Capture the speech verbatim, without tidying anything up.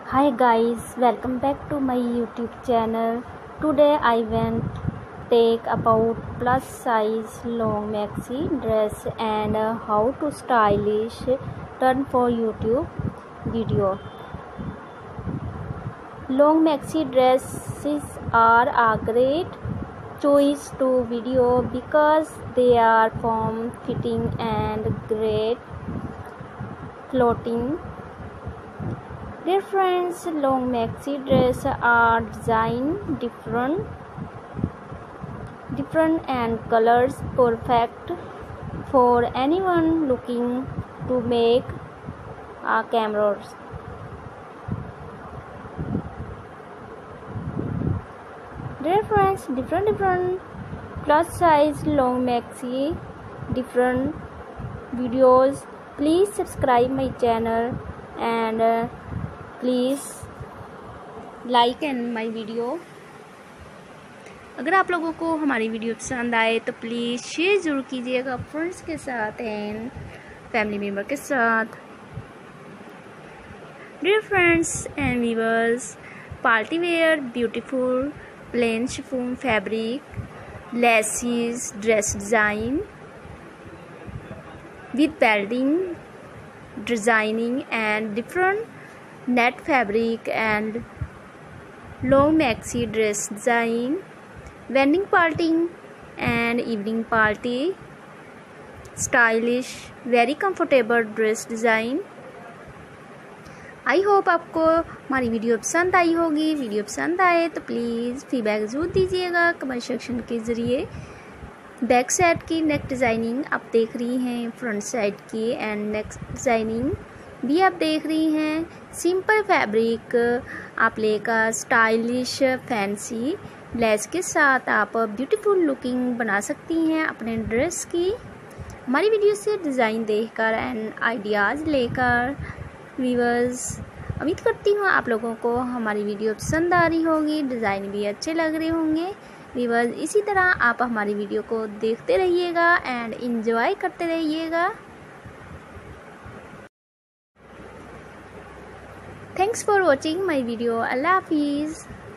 Hi guys, welcome back to my YouTube channel. Today I went take about plus size long maxi dress and uh, how to stylish turn for YouTube video. Long maxi dresses are a great choice to video because they are form fitting and great clothing. Dear friends, long maxi dress are designed different, different and colors perfect for anyone looking to make a cameras. Dear friends, different different plus size long maxi, different videos. Please subscribe my channel and uh, please like and my video. अगर आप लोगों को हमारी video पसंद आए तो please share ज़रूर कीजिएगा फ्रेंड्स के साथ एंड फैमिली मेम्बर के साथ। Dear friends and viewers, party wear beautiful plain chiffon fabric laces dress design with belting designing and different net fabric and long maxi dress design, wedding party and evening party stylish very comfortable dress design। I hope आपको हमारी video पसंद आई होगी। Video पसंद आए तो please feedback ज़रूर दीजिएगा comment section के ज़रिए। बैक साइड की नेक डिज़ाइनिंग आप देख रही हैं, फ्रंट साइड की एंड नेक डिज़ाइनिंग भी आप देख रही हैं। सिंपल फैब्रिक आप लेकर स्टाइलिश फैंसी लेस के साथ आप ब्यूटीफुल लुकिंग बना सकती हैं अपने ड्रेस की। हमारी वीडियो से डिज़ाइन देखकर एंड आइडियाज़ लेकर व्यूअर्स उम्मीद करती हूँ आप लोगों को हमारी वीडियो पसंद आ रही होगी, डिज़ाइन भी अच्छे लग रहे होंगे। व्यूअर्स इसी तरह आप हमारी वीडियो को देखते रहिएगा एंड एंजॉय करते रहिएगा। Thanks for watching my video. अल्लाह हाफिज़।